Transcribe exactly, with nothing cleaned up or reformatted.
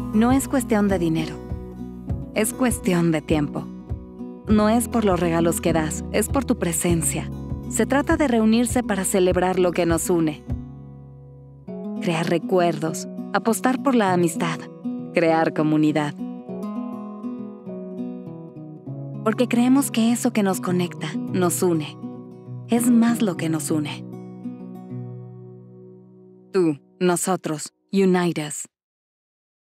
No es cuestión de dinero, es cuestión de tiempo. No es por los regalos que das, es por tu presencia. Se trata de reunirse para celebrar lo que nos une. Crear recuerdos, apostar por la amistad, crear comunidad. Porque creemos que eso que nos conecta, nos une. Es más lo que nos une. Tú, nosotros, unite us.